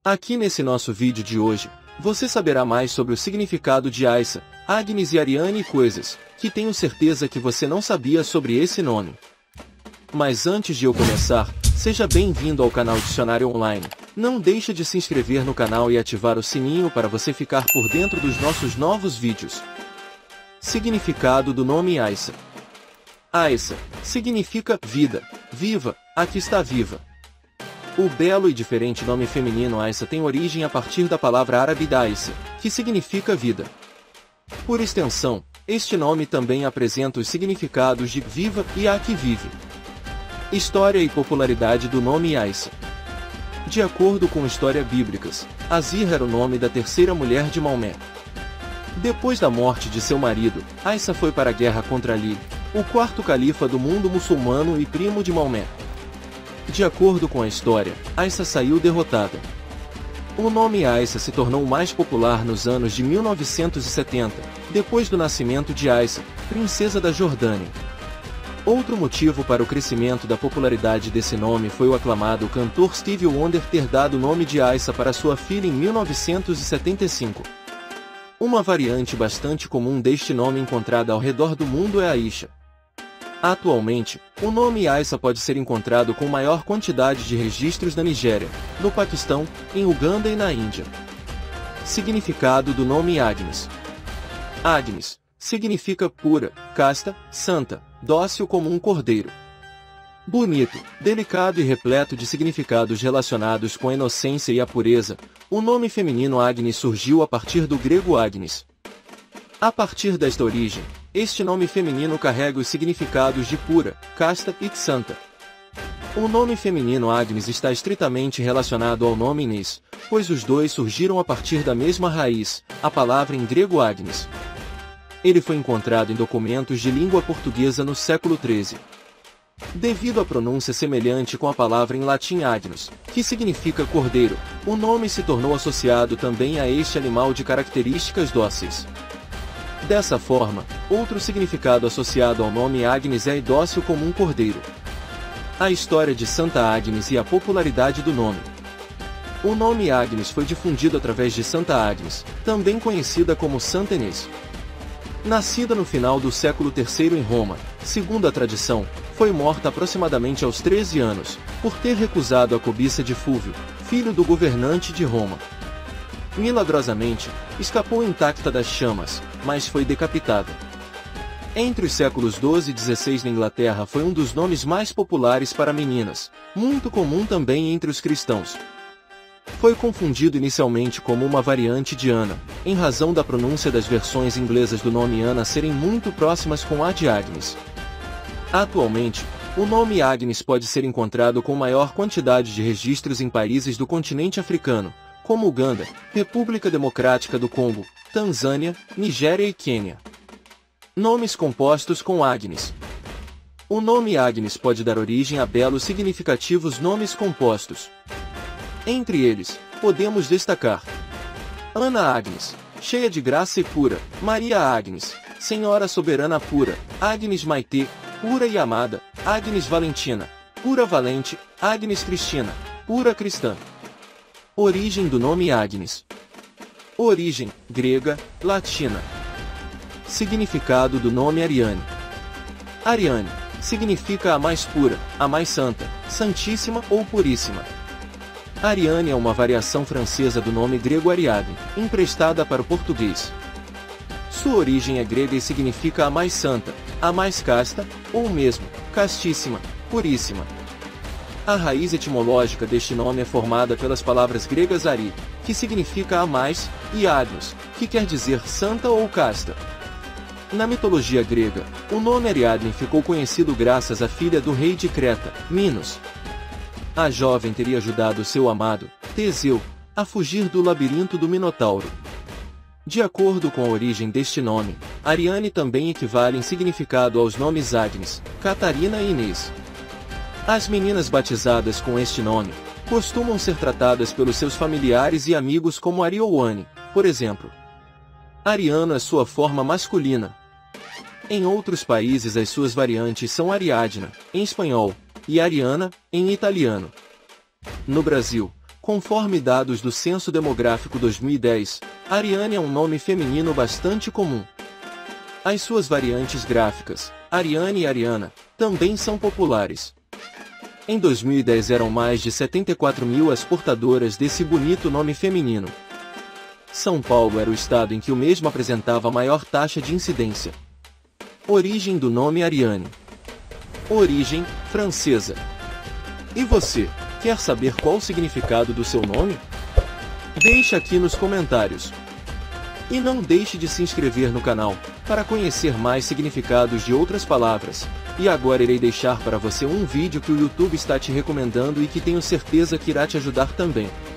Aqui nesse nosso vídeo de hoje, você saberá mais sobre o significado de Aissa, Agnes e Ariane e coisas que tenho certeza que você não sabia sobre esse nome. Mas antes de eu começar, seja bem-vindo ao canal Dicionário Online. Não deixe de se inscrever no canal e ativar o sininho para você ficar por dentro dos nossos novos vídeos. Significado do nome Aissa. Aissa significa vida, viva, a que está viva. O belo e diferente nome feminino Aissa tem origem a partir da palavra árabe Aissa, que significa vida. Por extensão, este nome também apresenta os significados de viva e a que vive. História e popularidade do nome Aissa. De acordo com histórias bíblicas, Azir era o nome da terceira mulher de Maomé. Depois da morte de seu marido, Aissa foi para a guerra contra Ali, o quarto califa do mundo muçulmano e primo de Maomé. De acordo com a história, Aissa saiu derrotada. O nome Aissa se tornou mais popular nos anos de 1970, depois do nascimento de Aissa, princesa da Jordânia. Outro motivo para o crescimento da popularidade desse nome foi o aclamado cantor Stevie Wonder ter dado o nome de Aissa para sua filha em 1975. Uma variante bastante comum deste nome encontrada ao redor do mundo é Aisha. Atualmente, o nome Aissa pode ser encontrado com maior quantidade de registros na Nigéria, no Paquistão, em Uganda e na Índia. Significado do nome Agnes. Agnes significa pura, casta, santa, dócil como um cordeiro. Bonito, delicado e repleto de significados relacionados com a inocência e a pureza, o nome feminino Agnes surgiu a partir do grego Agnes. A partir desta origem, este nome feminino carrega os significados de pura, casta e santa. O nome feminino Agnes está estritamente relacionado ao nome Inês, pois os dois surgiram a partir da mesma raiz, a palavra em grego Agnes. Ele foi encontrado em documentos de língua portuguesa no século XIII. Devido à pronúncia semelhante com a palavra em latim Agnus, que significa cordeiro, o nome se tornou associado também a este animal de características dóceis. Dessa forma, outro significado associado ao nome Agnes é dócil como um cordeiro. A história de Santa Agnes e a popularidade do nome. O nome Agnes foi difundido através de Santa Agnes, também conhecida como Santa Inês. Nascida no final do século III em Roma, segundo a tradição, foi morta aproximadamente aos 13 anos, por ter recusado a cobiça de Fúvio, filho do governante de Roma. Milagrosamente, escapou intacta das chamas, mas foi decapitada. Entre os séculos XII e XVI na Inglaterra foi um dos nomes mais populares para meninas, muito comum também entre os cristãos. Foi confundido inicialmente como uma variante de Ana, em razão da pronúncia das versões inglesas do nome Ana serem muito próximas com a de Agnes. Atualmente, o nome Agnes pode ser encontrado com maior quantidade de registros em países do continente africano, como Uganda, República Democrática do Congo, Tanzânia, Nigéria e Quênia. Nomes compostos com Agnes. O nome Agnes pode dar origem a belos significativos nomes compostos. Entre eles, podemos destacar Ana Agnes, cheia de graça e pura, Maria Agnes, Senhora Soberana Pura, Agnes Maitê, pura e amada, Agnes Valentina, pura valente, Agnes Cristina, pura cristã. Origem do nome Agnes. Origem, grega, latina. Significado do nome Ariane. Ariane significa a mais pura, a mais santa, santíssima ou puríssima. Ariane é uma variação francesa do nome grego Ariadne, emprestada para o português. Sua origem é grega e significa a mais santa, a mais casta, ou mesmo, castíssima, puríssima. A raiz etimológica deste nome é formada pelas palavras gregas ari, que significa a mais, e agnos, que quer dizer santa ou casta. Na mitologia grega, o nome Ariadne ficou conhecido graças à filha do rei de Creta, Minos. A jovem teria ajudado seu amado, Teseu, a fugir do labirinto do Minotauro. De acordo com a origem deste nome, Ariane também equivale em significado aos nomes Agnes, Catarina e Inês. As meninas batizadas com este nome costumam ser tratadas pelos seus familiares e amigos como Arioane, por exemplo. Ariano é sua forma masculina. Em outros países as suas variantes são Ariadna, em espanhol, e Ariana, em italiano. No Brasil, Conforme dados do Censo Demográfico 2010, Ariane é um nome feminino bastante comum. As suas variantes gráficas, Ariane e Ariana, também são populares. Em 2010 eram mais de 74 mil as portadoras desse bonito nome feminino. São Paulo era o estado em que o mesmo apresentava a maior taxa de incidência. Origem do nome Ariane. Origem, francesa. E você, quer saber qual o significado do seu nome? Deixe aqui nos comentários. E não deixe de se inscrever no canal, para conhecer mais significados de outras palavras. E agora irei deixar para você um vídeo que o YouTube está te recomendando e que tenho certeza que irá te ajudar também.